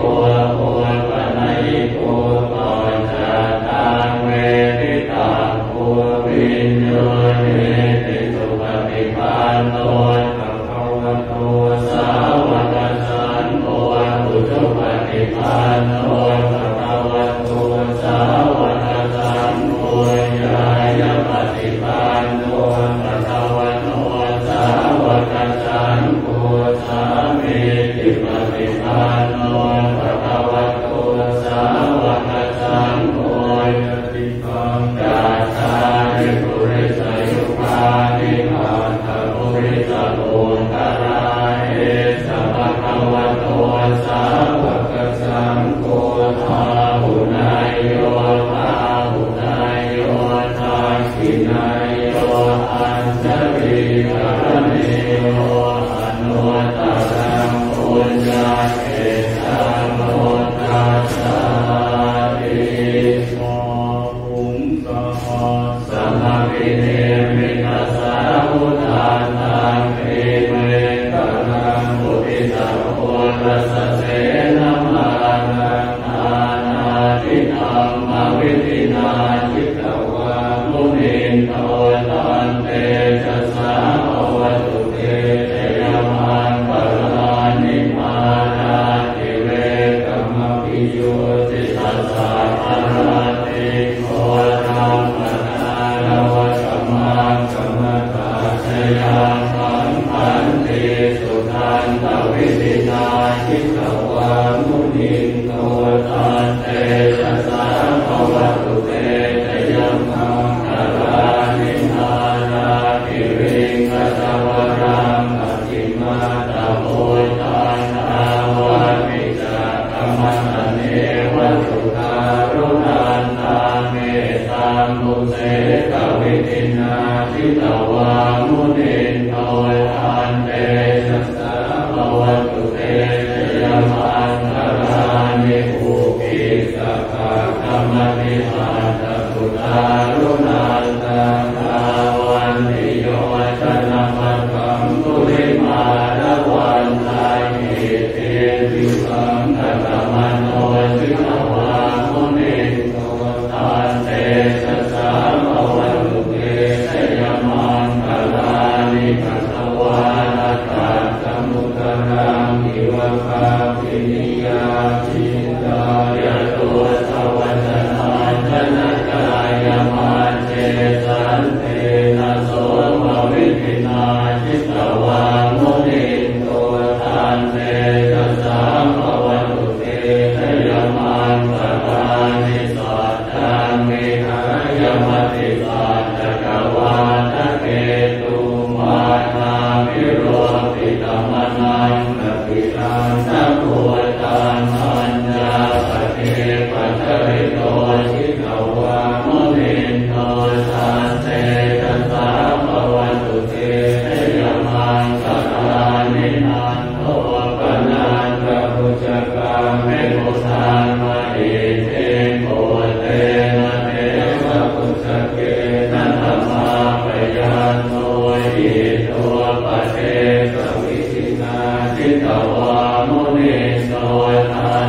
โอปนัยโกต่อจากทางเวทิตาโอวิญโยเนติสุปฏิปันโนภะคะวะโตสาวกสังโฆอุชุปฏิปันโนภะคะวะโตสาวกสังโฆญายปฏิปันโนภะคะวะโตสาวกสังโฆสามีจิปฏิปันโนภะคะวะโตสาวกสังโฆยติตังกาตานิปุริสยุคานิมาตาปุริสโลกาลาเอสภะคะวะโตสาวกสังโฆภาหุนายโยภาหุนายโยทาคินายโยอัญชลีกรณีโยอนุตตรังปุญญาเกตังโลกัสสาติโมหุงสหสัมมาวิเนมิตัสสะอุทานตังเอเมตตังปุริสโภรัสเสนะมานังอานาทินังมวิธินาจิตตวามุนินโตตันเตจัสสะภวตุเตเตยมันปะลานิมานาติเวกัมมปิโยติสัสสะปะราติโคธัมมนาลวะกัมมังกัมมตาชยังขันขันติสุทันตวิสินาจิตตวามุนินโตตันเตจัสสะภวตุเตเตยมังคารานินานาติวิงกัสวรังอธิมาตาโพธานาวามิจากขมันเนวสุทารุนันตาเมตังมุเสกวิตินาทิตวามุนินโตตันเตจัสสะภวตุเตเตยมังคารานิภูปิสัพพะธรรมนิพาตสุทารุนันตังอาวันติโยชนะมัตตังตุริมาระวันตามิเตติสังฆตมโนจิตวามุนินโตตันเตจัสสะภวตุเตเตยมังคารานิภัสวานัตตังสมุตรังอิวะภาปินิยาจิตายะโตสวัจนาชนะกายมันเจสันเตนะโสภวิปินาจิตตวามุนินโตตันเตจัสสะภวตุเตเตยมังคารานิสัตตังมิหายมติสัตตกวาทะเกตุมานามิโรปิตมนังนปิตังนะโพตังอัญญาปเทปัจริโตชิตวามุนินโตตันเตจัสสะภวตุเตเตยมังคารานินันโทปนันทพุจกาเมโมทานมาเอเทโกเตนะเทวะพุจเกนะธรรมาปยันโนอิโตปะเทกวิสินาจิตตวามุนินโตตัน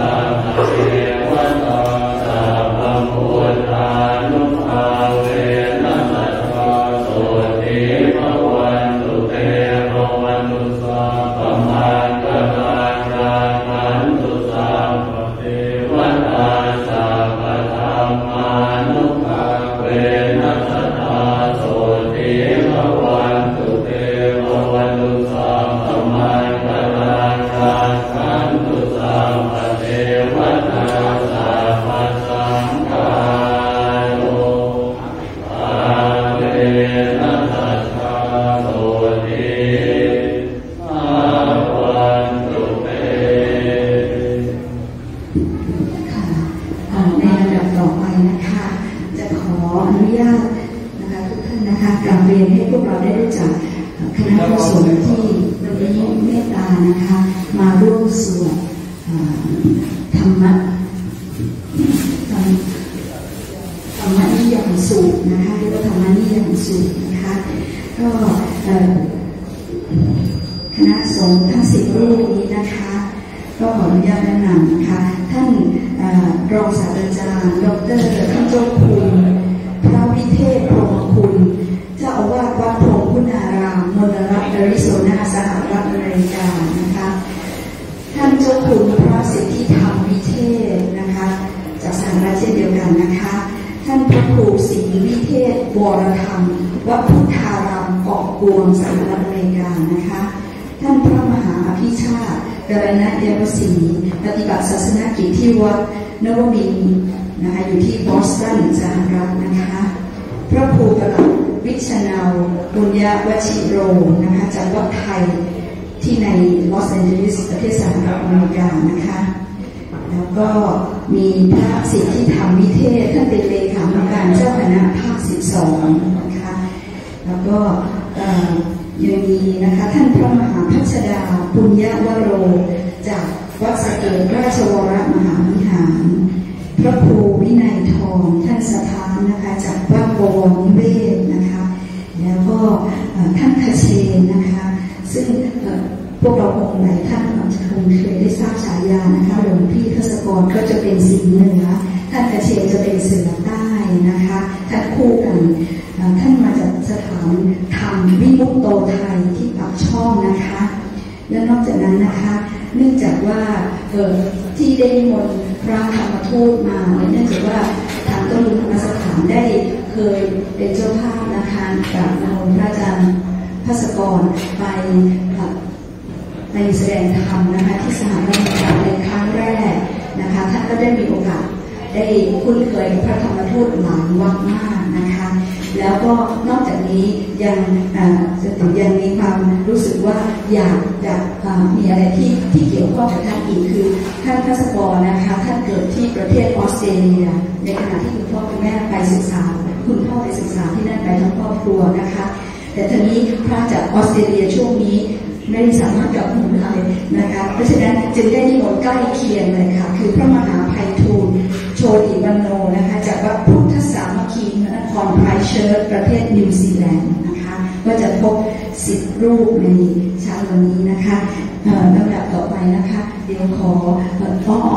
ปฏิบัติศาสนกิจที่วัดนวมินทร์นะคะอยู่ที่บอสตันสหรัฐนะคะพระครูประหลัดวิชนาวบุญญวชิโรนะคะจากวัดไทยที่ในลอสแอนเจลิสประเทศสหรัฐอเมริกานะคะแล้วก็มีพระสิทธิธรรมวิเทศท่านเป็นเลขาธิการเจ้าคณะภาคสิบสองนะคะแล้วก็ยังมีนะคะท่านพระมหาพัชดาปุญญวโรจากวัดสะเกษราชวรมหาวิหารพระครูวินัยทองท่านสถานนะคะจากวัดบวรนิเวศนะคะแล้วก็ท่านคเชนนะคะซึ่งพวกเราคงหลายท่านคงเคยได้ทราบฉายานะคะหลวงพี่ทศกรก็จะเป็นสิงห์เหนือท่านคเชนจะเป็นเสือใต้นะคะท่านคู่กันท่านมาจากสถานธรรมวิมุตโตไทยที่ปากช่องนะคะและนอกจากนั้นนะคะเนื่องจากว่าเออที่ได้นิมนต์พระธรรมทูตมาเนื่องจากว่าทางต้นบุญธรรมสถานได้เคยเป็นเจ้าภาพนะคะกับนายพระอาจารย์ภสกรไปไปแสดงธรรมนะคะที่สหรัฐอเมริกาในครั้งแรกนะคะท่านก็ได้มีโอกาสได้คุ้นเคยกับพระธรรมทูตหลายวัดมากนะคะแล้วก็นอกจากนี้ยังจะถึงยังมีความรู้สึกว่าอยากจะมีอะไรที่ที่เกี่ยวข้องกับท่านอีกคือท่านภสกรนะคะท่านเกิดที่ประเทศออสเตรเลียในขณะที่คุณพ่อคุณแม่ไปศึกษาคุณพ่อไปศึกษาที่นั่นไปทั้งครอบครัวนะคะแต่ทีนี้พระจากออสเตรเลียช่วงนี้ไม่สามารถกลับมาได้นะคะเพราะฉะนั้นจึงได้นิมนต์ใกล้เคียงเลยค่ะคือพระมหาไพฑูรย์โชติวันโนนะคะจากวัดพุทธสามัคคีนครไพรเชิร์ชประเทศนิวซีแลนด์นะคะก็จะพบสิบรูปในเช้าวันนี้นะคะลำดับต่อไปนะคะเดี๋ยวขอพ่อ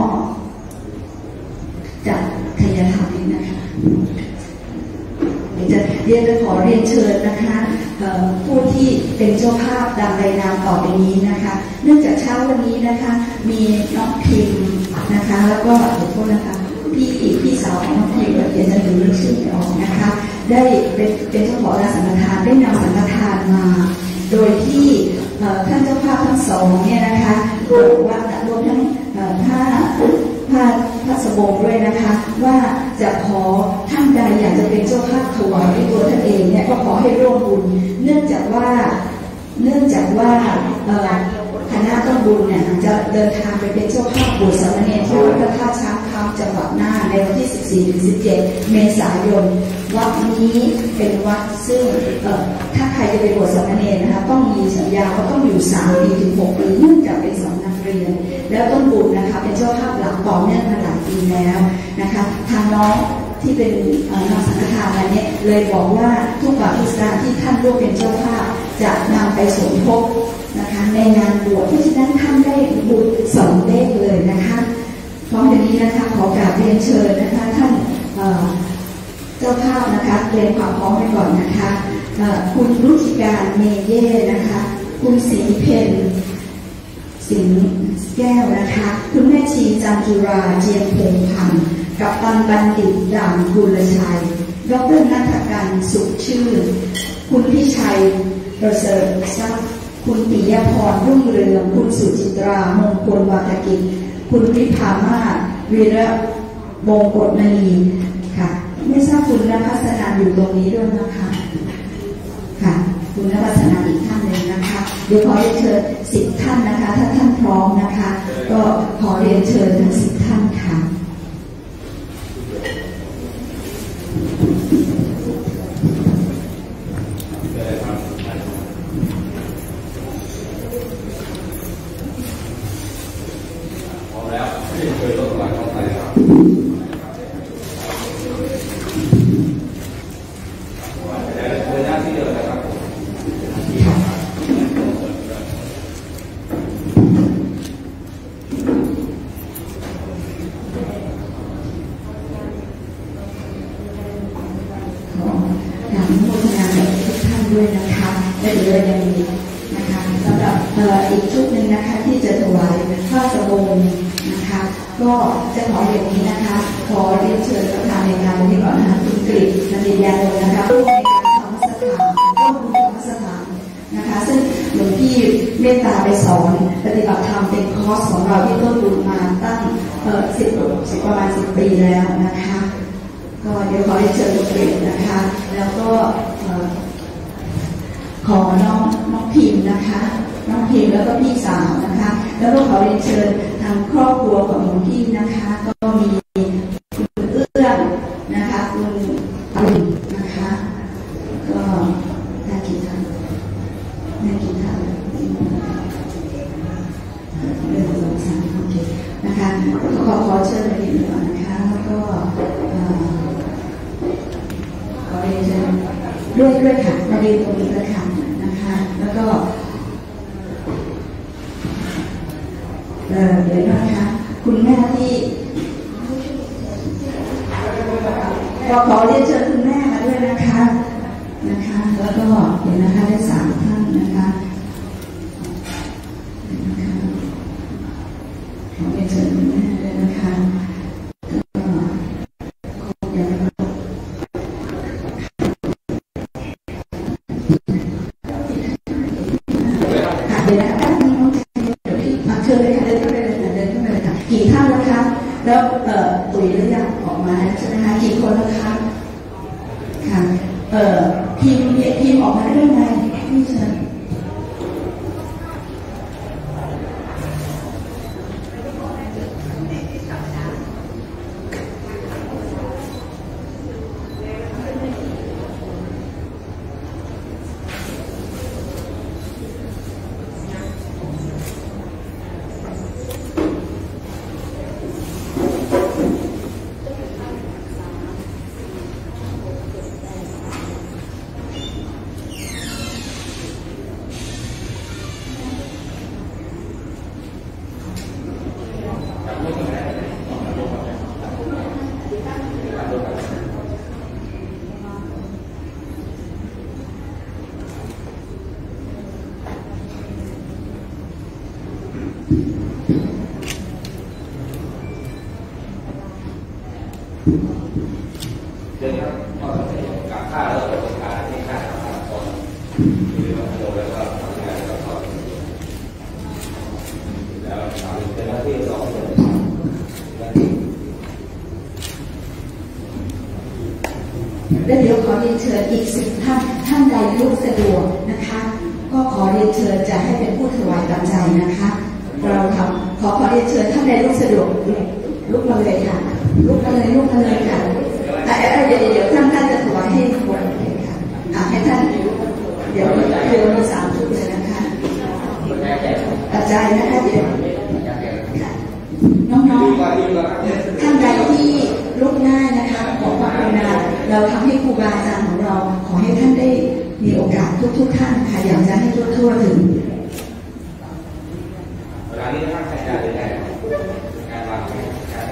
จากทยธรรมนี้นะคะเดี๋ยวจะเรียนจะขอเรียนเชิญนะคะผู้ที่เป็นเจ้าภาพดังรายนามต่อไปนี้นะคะเนื่องจากเช้าวันนี้นะคะมีน้องพิมนะคะแล้วก็ขอโทษนะคะพี่พี่สาวของน้องพิมเดี๋ยวจะดูเรื่องชื่อออกนะคะได้เป็นเป็นเจ้าของสังฆทานได้นำสังฆทานมาโดยที่ท่านเจ้าภาพทั้งสองเนี่ยนะคะบอกว่ารวมทั้งผ้าผ้าผ้าสบงด้วยนะคะว่าจะขอท่านใดอยากจะเป็นเจ้าภาพถวายด้วยตัวท่านเองเนี่ยก็ขอให้ร่วมบุญเนื่องจากว่าเนื่องจากว่าคณะต้นบุญเนี่ยจะเดินทางไปเป็นเจ้าภาพบวชสามเณรที่วัดพระธาตุช้างคำจังหวัดน่านในวันที่สิบสี่ถึงสิบเจ็ดเมษายนวัดนี้เป็นวัดซึ่งถ้าใครจะไปบวชสามเณรนะคะต้องมีสัญญาว่าต้องอยู่สามปีถึงหกปีเนื่องจากเป็นสำนักเรียนแล้วต้นบุญนะคะเป็นเจ้าภาพหลักต่อเนื่องมาหลายปีแล้วนะคะทางน้องที่เป็นนางสังฆทานอะไรเนี่ยเลยบอกว่าทุกบาททุกสตางค์ที่ท่านร่วมเป็นเจ้าภาพจะนำไปสมทบนะคะในงานบวชเพราะฉะนั้นท่านได้บุญสองเลขเลยนะคะพร้อมอย่างนี้นะคะขอกราบเรียนเชิญนะคะท่านเจ้าภาพนะคะเตรียมความพร้อมไว้ก่อนนะคะคุณรุจิการเมเย่นะคะคุณศรีเพนสิงห์แก้วนะคะคุณแม่ชีจันจุราเจียมพงพันธ์กัปตันบัณฑิตด่านกุลชัยดร.นัฐการสุขชื่นคุณพิชัยประเสริฐทรัพย์คุณปิยพรรุ่งเรืองคุณสุจิตรามงคลวาทกิจคุณวิภามาศวีระมงกฎมณีค่ะไม่ทราบคุณนภัสนาอยู่ตรงนี้ด้วยนะคะค่ะคุณนภัสนาอีกท่านหนึ่งนะคะเดี๋ยวขอเรียนเชิญสิบท่านนะคะถ้าท่านพร้อมนะคะก็ขอเรียนเชิญทั้งสิบท่านค่ะด้วยนะคะและเดี๋ยวยังมีนะคะสำหรับอีกชุดหนึ่งนะคะที่จะถวายผ้าสบงนะคะก็จะขออย่างนี้นะคะขอเรียนเชิญประธานในงานวันนี้ก่อนนะคะคุณกฤษนันทิยานนท์นะคะผู้ในการธรรมสถานร่วมบุญธรรมสถานนะคะซึ่งหลวงพี่เมตตาไปสอนปฏิบัติธรรมเป็นคอร์สของเราที่ต้นบุญมาตั้งเอ่อสิบสิบประมาณสิบปีแล้วนะคะก็เดี๋ยวขอเรียนเชิญคุณกฤษนะคะแล้วก็ขอน้องน้องพิมพ์นะคะน้องพิมพ์แล้วก็พี่สาวนะคะแล้วก็ขอเรียนเชิญทางครอบครัวของหลวงพี่นะคะก็มีคุณเอื้องนะคะคุณอรุณนะคะก็ได้กี่ท่านได้กี่ท่านเรื่องสองสามโอเคนะคะขอขอเชิญไปดีกว่านะคะแล้วก็ขอเรียนเชิญด้วยด้วยค่ะมาดีตรงนี้แล้วค่ะนะคะแล้วก็เอ่อเดี๋ยวนะคะคุณแม่ที่ก็ขอเรียนเชิญคุณแม่มาด้วยนะคะนะคะแล้วก็เดี๋ยวนะคะได้สามท่านนะคะขอเรียนเชิญคุณแม่ด้วยนะคะกี่ท่านแล้วคะแล้วเอ่อตุ๋ยหรือยังออกมาใช่ไหมคะกี่คนแล้วคะค่ะเอ่อทีมทีมออกมาได้ยังไงพี่เชิญเรื่องการฆ่าแล้วก็การที่ฆ่าทำคนหรือว่าโดนแล้วก็ทำงานแล้วก็แล้วเป็นหน้าที่สองเลยและเดี๋ยวขอเรียนเชิญอีกสิบท่านท่านใดลุกสะดวกนะคะก็ขอเรียนเชิญจะให้เป็นผู้ถวายปัจจัยนะคะเราทำขอขอเรียนเชิญท่านใดลุกสะดวกลุกมาเลยค่ะลุกมาเลยลุกมาเลยค่ะแต่เดี๋ยวเดี๋ยวท่านท่านจะถวายให้ควรเลยค่ะให้ท่านเดี๋ยวเดี๋ยวมีสามชุดเลยนะคะปัจจัยนะคะเดี๋ยวน้องๆท่านใดที่ลุกง่ายนะคะขอความกรุณาเราทำให้ครูบาอาจารย์ของเราขอให้ท่านได้มีโอกาสทุกๆท่านค่ะอยากจะให้ทั่วๆถึงเวลานี้ท่านใช้การได้การวางการ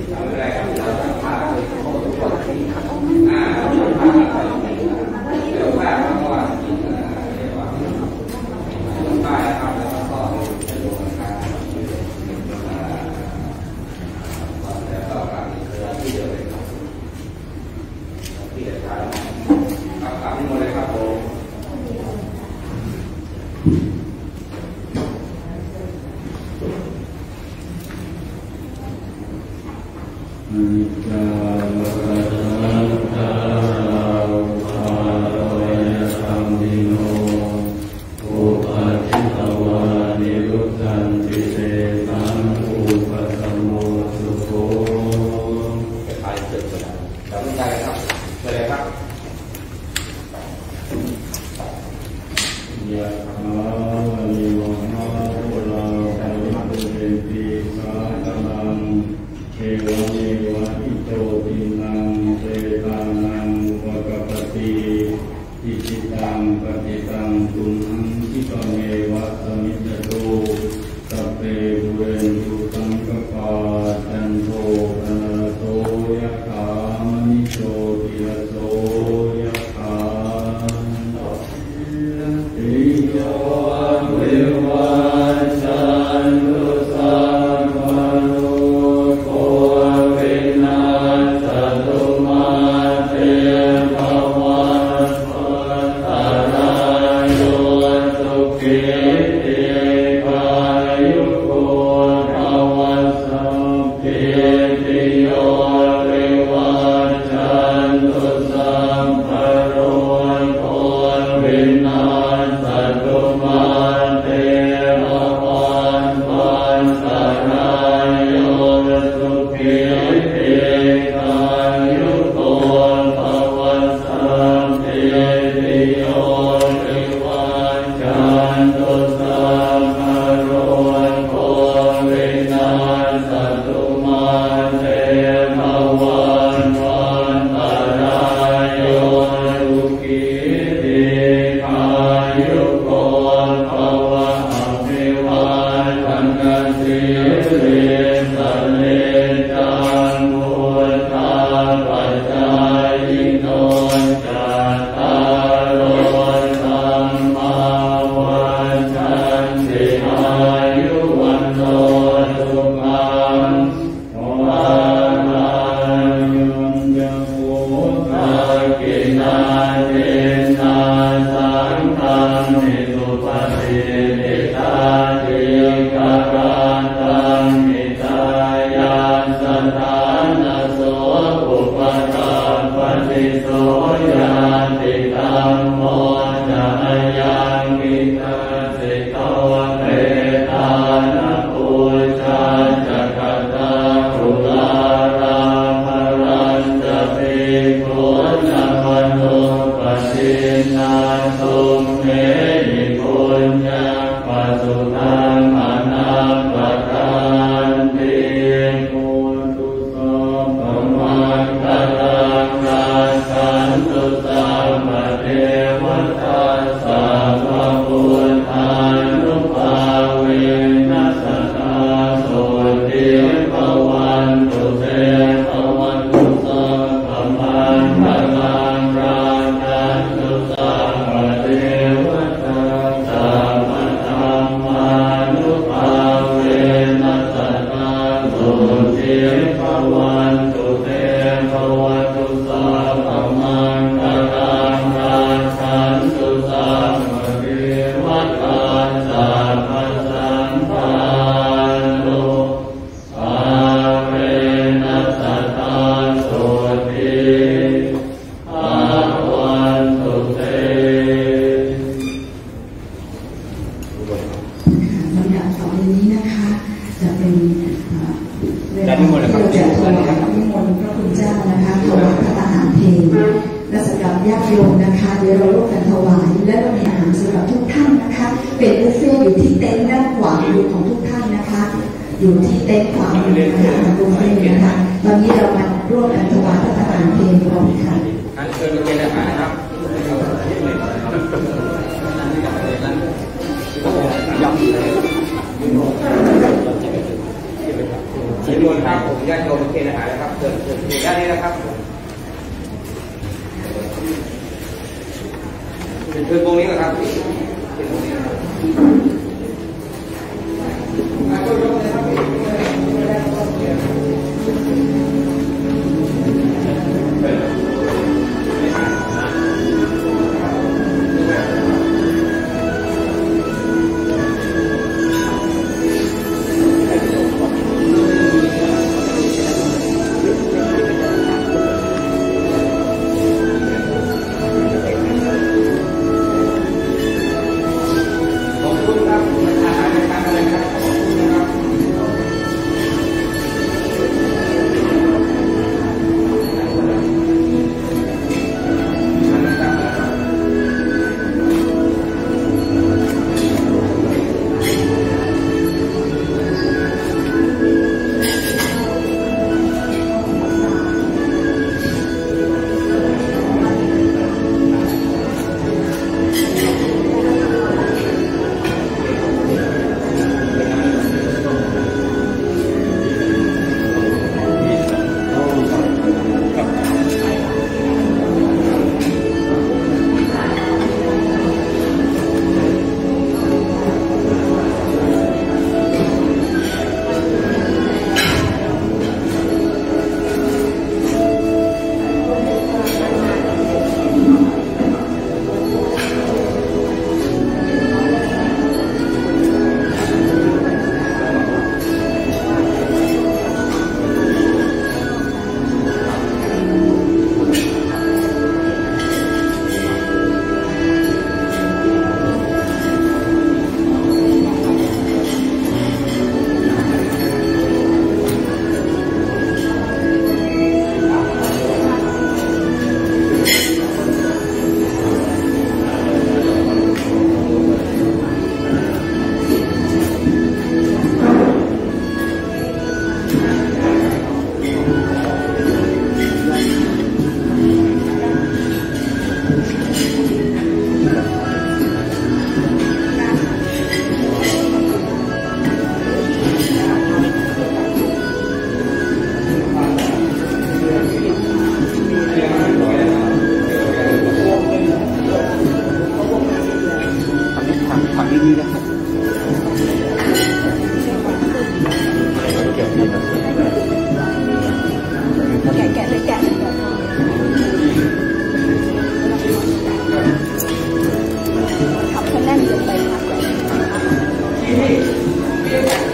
อยู่ที่เต็นท์ขวามือนะคะตรงนี้นะคะตอนนี้เรามาร่วมกันถวายพระทหารเพลพร้อมค่ะเชิญเกณฑ์ทหารครับย้ำนิมนต์ครับผมญาติโยมเกณฑ์อาหารนะครับเกิดเกิดเหตุด้านนี้นะครับเป็นตรงนี้นะครับเป็นตรงนี้นะครับทำให้แน่นเกินไปมากกว่า